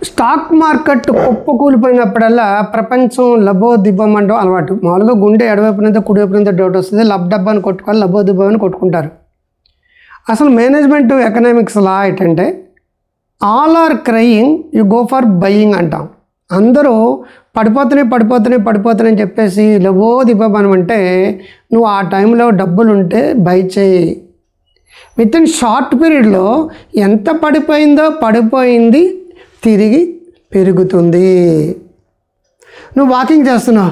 Stock market కుప్పకూలిపోయినప్పుడల్లా ప్రపంచం లబోదిబ్బం అంటూ అలవాటు. మామూలుగా గుండె ఎడవైపునంత కుడివైపునంత డౌట్ వస్తుంది, లబ్ డబ్బాని కొట్టుకొని లబోదిబ్బం అని కొట్టుకుంటారు. అసలు మేనేజ్మెంట్ ఎకనామిక్స్ లా ఏంటంటే all are crying you go for buying అంటాం. అందరూ పడిపోతున్నాయి చెప్పేసి లబోదిబ్బం అనమంటే నువ్వు ఆ టైంలో డబ్బులు ఉంటే బై చేయి. విత్ ఇన్ షార్ట్ పీరియడ్లో ఎంత పడిపోయింది తిరిగి పెరుగుతుంది. నువ్వు వాకింగ్ చేస్తున్నావు,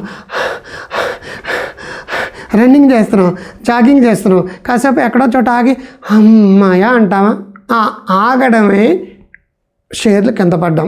రన్నింగ్ చేస్తున్నావు, జాగింగ్ చేస్తున్నావు, కాసేపు ఎక్కడో చోట ఆగి అమ్మాయ అంటావా? ఆగడమే షేర్లు కింద పడ్డాం.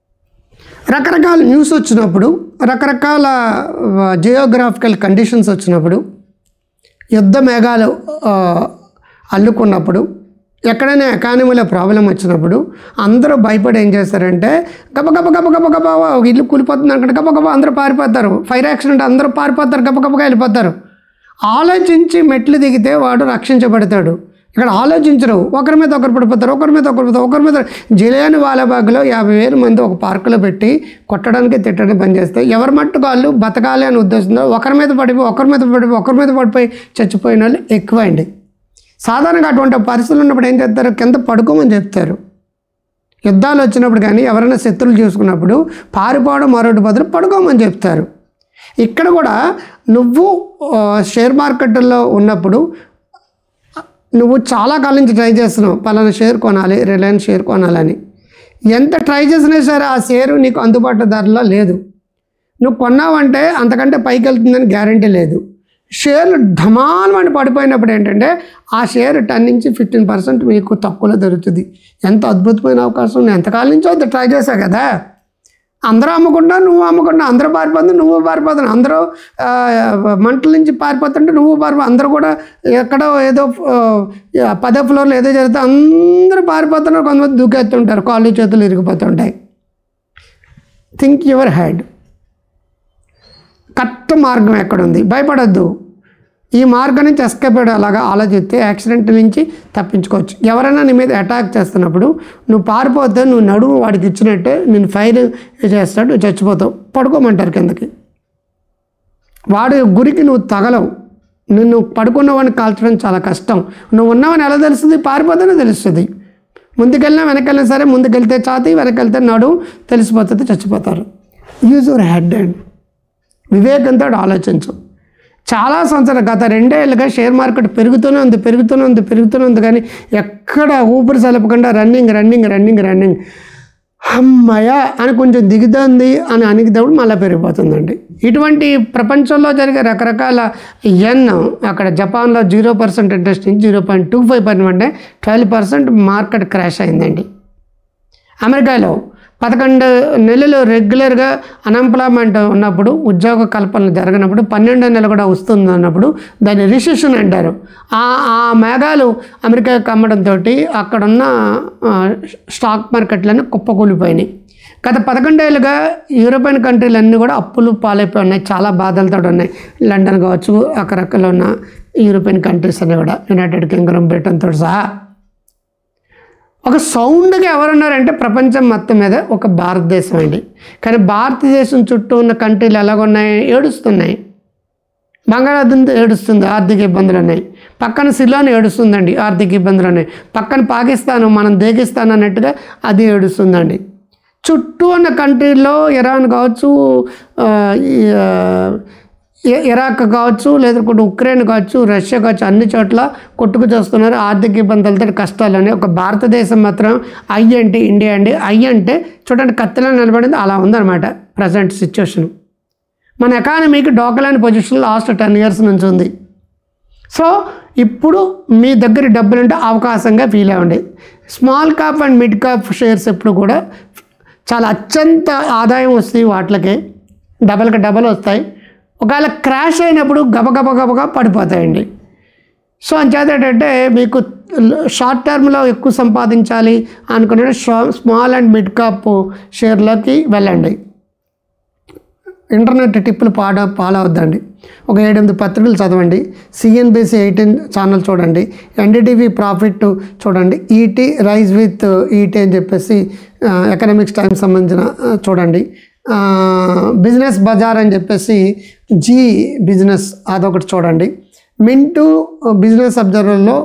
రకరకాల న్యూస్ వచ్చినప్పుడు, రకరకాల జియోగ్రాఫికల్ కండిషన్స్ వచ్చినప్పుడు, యుద్ధ మేఘాలు అల్లుకున్నప్పుడు, ఎక్కడైనా ఎకానమీలో ప్రాబ్లం వచ్చినప్పుడు అందరూ భయపడి ఏం చేస్తారంటే గబగబ ఇల్లు కూలిపోతుంది అనుకుంటే గబగబా అందరూ పారిపోతారు. ఫైర్ యాక్సిడెంట్ అందరూ పారిపోతారు, గబగబగా వెళ్ళిపోతారు. ఆలోచించి మెట్లు దిగితే వాడు రక్షించబడతాడు. ఇక్కడ ఆలోచించరు, ఒకరి మీద ఒకరు పడిపోతారు, ఒకరి మీద జిలియన్ వాలాబాగ్లో 50,000 మంది ఒక పార్కులో పెట్టి కొట్టడానికి తిట్టడానికి పనిచేస్తే ఎవరి మట్టుకు వాళ్ళు బతకాలి అని ఉద్దేశంతో ఒకరి మీద పడిపోయి చచ్చిపోయిన వాళ్ళు ఎక్కువైంది. సాధారణంగా అటువంటి పరిస్థితులు ఉన్నప్పుడు ఏం చేస్తారు, కింద పడుకోమని చెప్తారు. యుద్ధాలు వచ్చినప్పుడు కానీ ఎవరైనా శత్రువులు చూసుకున్నప్పుడు పారిపోవడం మరొకటి బదులు పడుకోమని చెప్తారు. ఇక్కడ కూడా నువ్వు షేర్ మార్కెట్లో ఉన్నప్పుడు నువ్వు చాలా కాలం నుంచి ట్రై చేస్తున్నావు, పలానా షేర్ కొనాలి, రిలయన్స్ షేర్ కొనాలని. ఎంత ట్రై చేసినా సరే ఆ షేరు నీకు అందుబాటు ధరలో లేదు. నువ్వు కొన్నావంటే అంతకంటే పైకి వెళ్తుందని గ్యారంటీ లేదు. షేర్లు ధమాలమని పడిపోయినప్పుడు ఏంటంటే ఆ షేర్ 10 నుంచి 15% మీకు తక్కువలో దొరుకుతుంది. ఎంత అద్భుతమైన అవకాశం. నేను ఎంతకాలం నుంచో అది ట్రై చేశావు కదా. అందరూ అమ్ముకుంటా, నువ్వు అమ్ముకుంటా, అందరూ పారిపోతుంది, నువ్వు పారిపోతాను, అందరూ మంటల నుంచి పారిపోతుంటే నువ్వు అందరూ కూడా ఎక్కడో ఏదో 10వ ఫ్లోర్లో ఏదో జరిగితే అందరూ పారిపోతున్నారు, కొంతమంది దూకేస్తుంటారు, కాళ్ళు చేతులు ఇరిగిపోతుంటాయి. Think your head. కరెక్ట్ మార్గం ఎక్కడుంది, భయపడద్దు. ఈ మార్గం నుంచి ఎస్కేప్ అలాగా ఆలోచిస్తే యాక్సిడెంట్ నుంచి తప్పించుకోవచ్చు. ఎవరైనా నీ మీద అటాక్ చేస్తున్నప్పుడు నువ్వు పారిపోతే నువ్వు నడుము వాడికి ఇచ్చినట్టే నేను ఫైర్ చేస్తాడు, నువ్వు చచ్చిపోతావు. పడుకోమంటారు కిందకి. వాడి గురికి నువ్వు తగలవు. నిన్ను పడుకున్నవాడిని కాల్చడం చాలా కష్టం. నువ్వు ఉన్నవని ఎలా తెలుస్తుంది, పారిపోతేనే తెలుస్తుంది. ముందుకెళ్ళినా వెనకెళ్ళినా సరే, ముందుకెళ్తే ఛాతీ, వెనకెళ్తే నడుము తెలిసిపోతుంది, చచ్చిపోతారు. యూజ్ యువర్ హెడ్ అండ్ వివేకంతో ఆలోచించు. చాలా సంవత్సరాలు గత 2 ఏళ్ళుగా షేర్ మార్కెట్ పెరుగుతూనే ఉంది కానీ ఎక్కడ ఊపిరి సలపకుండా రన్నింగ్ అమ్మయ్య అని కొంచెం దిగుతుంది అని అనిగినప్పుడు మళ్ళీ పెరిగిపోతుందండి. ఇటువంటి ప్రపంచంలో జరిగే రకరకాల అక్కడ జపాన్లో 0% ఇంట్రెస్ట్ నుంచి 0.25% అంటే 12% మార్కెట్ క్రాష్ అయిందండి. అమెరికాలో 11 నెలలు రెగ్యులర్గా అన్ఎంప్లాయ్మెంట్ ఉన్నప్పుడు, ఉద్యోగ కల్పన జరగనప్పుడు 12వ నెల కూడా వస్తుంది అన్నప్పుడు దాన్ని రిసెషన్ అంటారు. ఆ మేఘాలు అమెరికాకి అమ్మడంతో అక్కడున్న స్టాక్ మార్కెట్లన్నీ కుప్పకూలిపోయినాయి. గత 11 ఏళ్ళుగా యూరోపియన్ కంట్రీలన్నీ కూడా అప్పులు పాలైపోయి ఉన్నాయి, చాలా బాధలతో ఉన్నాయి. లండన్ కావచ్చు, అక్కడక్కడ ఉన్న యూరోపియన్ కంట్రీస్ అన్నీ కూడా, యునైటెడ్ కింగ్డమ్, బ్రిటన్తో సహా. ఒక సౌండ్గా ఎవరున్నారంటే ప్రపంచం మొత్తం మీద ఒక భారతదేశం అండి. కానీ భారతదేశం చుట్టూ ఉన్న కంట్రీలు ఎలాగున్నాయి, ఏడుస్తున్నాయి. బంగాళాదేశ్ ఏడుస్తుంది, ఆర్థిక ఇబ్బందులు ఉన్నాయి. పక్కన సిలోన్ ఏడుస్తుందండి, ఆర్థిక ఇబ్బందులు ఉన్నాయి. పక్కన పాకిస్తాన్ మనం దేగిస్తాన్ అన్నట్టుగా అది ఏడుస్తుందండి. చుట్టూ ఉన్న కంట్రీల్లో ఇరాన్ కావచ్చు, ఇరాక్ కావచ్చు, లేదంటే ఉక్రెయిన్ కావచ్చు, రష్యా కావచ్చు, అన్ని చోట్ల కొట్టుకు చూస్తున్నారు. ఆర్థిక ఇబ్బందులతో కష్టాలని. ఒక భారతదేశం మాత్రం ఐ అంటే ఇండియా అండి. ఐ అంటే చూడండి కత్తిలో నిలబడింది, అలా ఉందన్నమాట ప్రజెంట్ సిచ్యువేషన్. మన ఎకానమీకి డోకలేని పొజిషన్ లాస్ట్ 10 years నుంచి ఉంది. సో ఇప్పుడు మీ దగ్గర డబ్బులుంటే అవకాశంగా ఫీల్ అవ్వండి. Small cap and mid cap shares ఎప్పుడు కూడా చాలా అత్యంత ఆదాయం వస్తాయి, వాటికి డబల్ వస్తాయి. ఒకవేళ క్రాష్ అయినప్పుడు గబగబగా పడిపోతాయండి. సో అంచేత ఏంటంటే మీకు షార్ట్ టర్మ్లో ఎక్కువ సంపాదించాలి అనుకునే స్మాల్ అండ్ మిడ్ క్యాప్ షేర్లోకి వెళ్ళండి. ఇంటర్నెట్ టిప్పులు ఫాలో అవుద్దండి. ఒక 7-8 పత్రికలు చదవండి, సిఎన్బిసి 18 ఛానల్ చూడండి, ఎన్డీటీవీ ప్రాఫిట్ చూడండి, ఈటీ రైజ్ విత్ ఈటీ అని చెప్పేసి ఎకనామిక్స్ టైమ్స్ సంబంధించిన చూడండి, బిజినెస్ బజార్ అని చెప్పేసి జీ బిజినెస్ అదొకటి చూడండి, మింటూ బిజినెస్ అబ్జర్వర్లో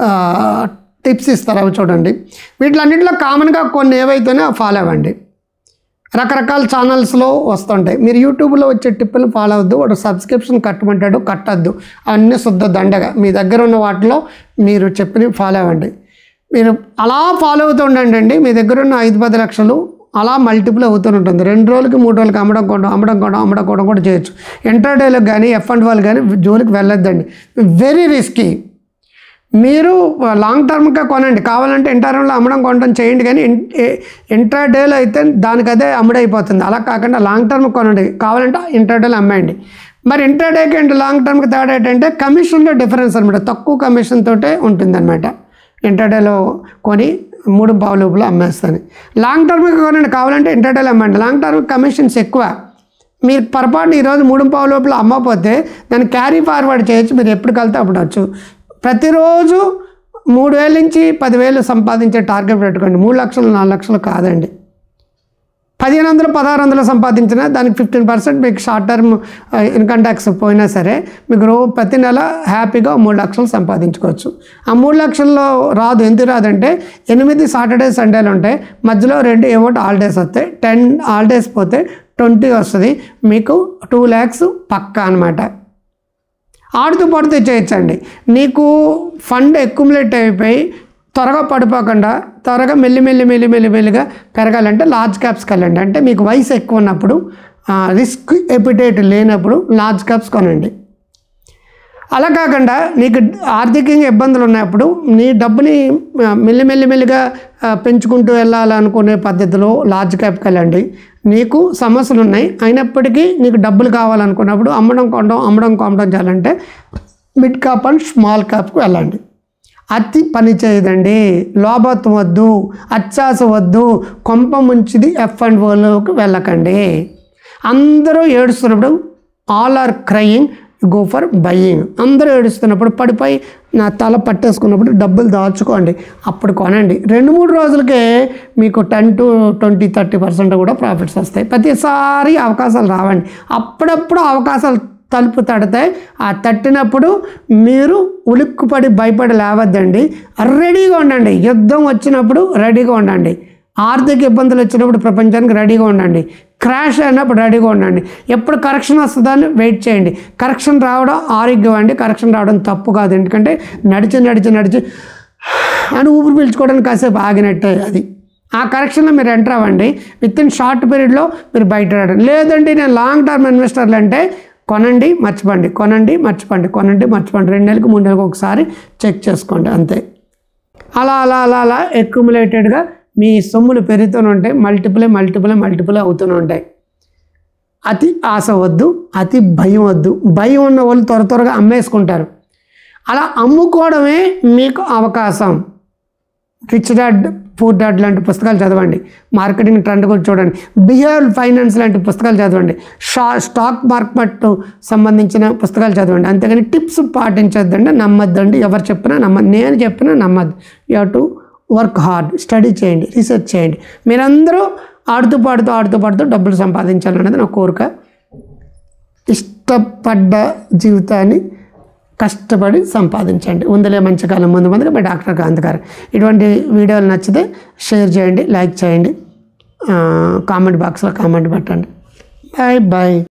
టిప్స్ ఇస్తారు అవి చూడండి. వీటిలన్నింటిలో కామన్గా కొన్ని ఏవైతేనే ఫాలో అవ్వండి. రకరకాల ఛానల్స్లో వస్తుంటాయి. మీరు యూట్యూబ్లో వచ్చే టిప్పులు ఫాలో అవద్దు. వాడు సబ్స్క్రిప్షన్ కట్టమంటాడు, కట్టద్దు. అన్నీ శుద్ధ దండగా మీ దగ్గర ఉన్న వాటిలో మీరు చెప్పినవి ఫాలో అవ్వండి. మీరు అలా ఫాలో అవుతూ ఉండండి. మీ దగ్గర ఉన్న 5-10 లక్షలు అలా మల్టిపుల్ అవుతూ ఉంటుంది. 2 రోజులకి 3 రోజులకి అమ్మడం కూడా చేయొచ్చు. ఇంటర్డేలకు కానీ F&O కానీ జోలికి వెళ్ళొద్దండి. Very risky. మీరు లాంగ్ టర్మ్గా కొనండి, కావాలంటే ఇంటర్వ్యూలో కొనడం చేయండి, కానీ ఇంటర్డేలో అయితే దానికి అదే అమ్ముడైపోతుంది. అలా కాకుండా లాంగ్ టర్మ్ కొనండి, కావాలంటే ఇంటర్డేలో అమ్మేయండి. మరి ఇంటర్డేకి అండ్ లాంగ్ టర్మ్కి తేడా ఏంటంటే కమిషన్లో డిఫరెన్స్ అనమాట. తక్కువ కమిషన్ తోటే ఉంటుందన్నమాట. ఇంటర్డేలో కొని 3 లోపల అమ్మేస్తాను. లాంగ్ టర్మ్కి కొనండి, కావాలంటే ఇంటర్డేలో అమ్మండి. లాంగ్ టర్మ్ కమిషన్స్ ఎక్కువ. మీరు పొరపాటున ఈరోజు 3 లోపల అమ్మకపోతే దాన్ని క్యారీ ఫార్వర్డ్ చేయొచ్చు. మీరు ఎప్పుడు కలితే అప్పుడు వచ్చు. ప్రతిరోజు 3,000 నుంచి 10,000 సంపాదించే టార్గెట్ పెట్టుకోండి. 3 లక్షలు 4 లక్షలు కాదండి. 1,500 1,600 సంపాదించినా దానికి 15% మీకు షార్ట్ టర్మ్ ఇన్కమ్ ట్యాక్స్ పోయినా సరే మీకు ప్రతి నెల హ్యాపీగా 3 లక్షలు సంపాదించుకోవచ్చు. ఆ 3 లక్షల్లో రాదు. ఎందుకు రాదంటే 8 సాటర్డే సండేలు ఉంటాయి, మధ్యలో 2 ఏవోటి హాలిడేస్ వస్తాయి. 10 హాలిడేస్ పోతే 20 వస్తుంది. మీకు 2 lakhs పక్కా అనమాట. ఆడుతూ పడుతూ చేయొచ్చండి. నీకు ఫండ్ అక్యుములేట్ అయిపోయి త్వరగా పడిపోకుండా త్వరగా మెల్లిగా పెరగాలంటే లార్జ్ క్యాప్స్కి వెళ్ళండి. అంటే మీకు వయసు ఎక్కువ ఉన్నప్పుడు, రిస్క్ ఎపిటైట్ లేనప్పుడు లార్జ్ క్యాప్స్ కొనండి. అలా కాకుండా నీకు ఆర్థికంగా ఇబ్బందులు ఉన్నప్పుడు నీ డబ్బుని మెల్లిగా పెంచుకుంటూ వెళ్ళాలనుకునే పద్ధతిలో లార్జ్ క్యాప్కి వెళ్ళండి. నీకు సమస్యలు ఉన్నాయి అయినప్పటికీ నీకు డబ్బులు కావాలనుకున్నప్పుడు అమ్మడం కొనడం చేయాలంటే మిడ్ క్యాప్ అండ్ స్మాల్ క్యాప్కి వెళ్ళండి. అతి పని చేయదండి, లోభత్వం వద్దు, అత్యాస వద్దు, కొంప ముంచిది F&Oలోకి వెళ్ళకండి. అందరూ ఏడుస్తున్నప్పుడు all are crying, go for buying. అందరూ ఏడుస్తున్నప్పుడు పడిపోయి నా తల పట్టేసుకున్నప్పుడు డబ్బులు దాచుకోండి, అప్పుడు కొనండి. 2-3 రోజులకే మీకు 10 to 20, 30% కూడా ప్రాఫిట్స్ వస్తాయి. ప్రతిసారి అవకాశాలు రావండి. అప్పుడప్పుడు అవకాశాలు తలుపు తడతాయి. ఆ తట్టినప్పుడు మీరు ఉలిక్కుపడి భయపడి లేవద్దండి, రెడీగా ఉండండి. యుద్ధం వచ్చినప్పుడు రెడీగా ఉండండి. ఆర్థిక ఇబ్బందులు వచ్చినప్పుడు ప్రపంచానికి రెడీగా ఉండండి. క్రాష్ అయినప్పుడు రెడీగా ఉండండి. ఎప్పుడు కరెక్షన్ వస్తుందని వెయిట్ చేయండి. కరెక్షన్ రావడం ఆరోగ్యం అండి. కరెక్షన్ రావడం తప్పు కాదు. ఎందుకంటే నడిచి అని ఊపిరి పీల్చుకోవడానికి కాసేపు ఆగినట్టే అది. ఆ కరెక్షన్లో మీరు ఎంటర్ అవ్వండి. వితిన్ షార్ట్ పీరియడ్లో మీరు బయట రావడం. లేదండి నేను లాంగ్ టర్మ్ ఇన్వెస్టర్లు అంటే కొనండి మర్చిపోండి, 2 నెలలకు 3 నెలలకు ఒకసారి చెక్ చేసుకోండి, అంతే. అలా అక్యుములేటెడ్గా మీ సొమ్ములు పెరుగుతూనే ఉంటాయి. మల్టిపుల్ అవుతూనే ఉంటాయి. అతి ఆశ వద్దు, అతి భయం వద్దు. భయం ఉన్న వాళ్ళు త్వరగా అమ్మేసుకుంటారు. అలా అమ్ముకోవడమే మీకు అవకాశం. రిచ్ డాడ్ పూర్ డాడ్ లాంటి పుస్తకాలు చదవండి. మార్కెటింగ్ ట్రెండ్ కూడా చూడండి. బిహేవియరల్ ఫైనాన్స్ లాంటి పుస్తకాలు చదవండి. స్టాక్ మార్కెట్ సంబంధించిన పుస్తకాలు చదవండి. అంతేగాని టిప్స్ పాటించొద్దండి, నమ్మొద్దండి. ఎవరు చెప్పినా నమ్మద్దు, నేను చెప్పినా నమ్మద్దు. You have to work hard, study చేయండి, రీసెర్చ్ చేయండి. మీరందరూ ఆడుతూ పాడుతూ డబ్బులు సంపాదించాలనేది నా కోరిక. ఇష్టపడ్డ జీవితాన్ని కష్టపడి సంపాదించండి. ఉందలే మంచి కాలం ముందుగా మీ డాక్టర్ కాంత్ గారు. ఇటువంటి వీడియోలు నచ్చితే షేర్ చేయండి, లైక్ చేయండి, కామెంట్ బాక్స్లో కామెంట్ పెట్టండి. బాయ్.